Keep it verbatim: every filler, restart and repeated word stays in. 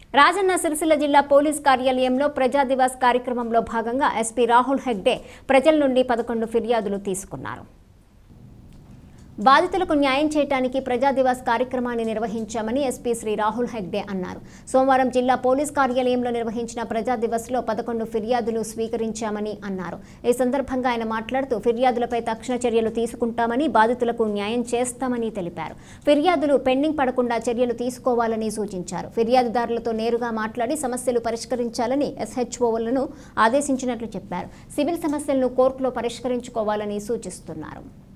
రాజన్న సిరిసిల్ల జిల్లా పోలీస్ కార్యాలయంలో ప్రజా దివాస్ కార్యక్రమంలో భాగంగా ఎస్పీ రాహుల్ హెగ్డే ప్రజల నుండి పదకొండు ఫిర్యాదులు తీసుకున్నారు. బాధితులకు న్యాయం చేయడానికి ప్రజా దివాస్ కార్యక్రమాన్ని నిర్వహించామని ఎస్పీ శ్రీ రాహుల్ హెగ్డే అన్నారు. సోమవారం జిల్లా పోలీస్ కార్యాలయంలో నిర్వహించిన ప్రజా దివాస్లో పదకొండు ఫిర్యాదులు స్వీకరించామని అన్నారు. ఈ సందర్భంగా ఆయన మాట్లాడుతూ ఫిర్యాదులపై తక్షణ చర్యలు తీసుకుంటామని, బాధితులకు న్యాయం చేస్తామని తెలిపారు. ఫిర్యాదులు పెండింగ్ పడకుండా చర్యలు తీసుకోవాలని సూచించారు. ఫిర్యాదుదారులతో నేరుగా మాట్లాడి సమస్యలు పరిష్కరించాలని ఎస్హెచ్ఓలను ఆదేశించినట్లు చెప్పారు. సివిల్ సమస్యలను కోర్టులో పరిష్కరించుకోవాలని సూచిస్తున్నారు.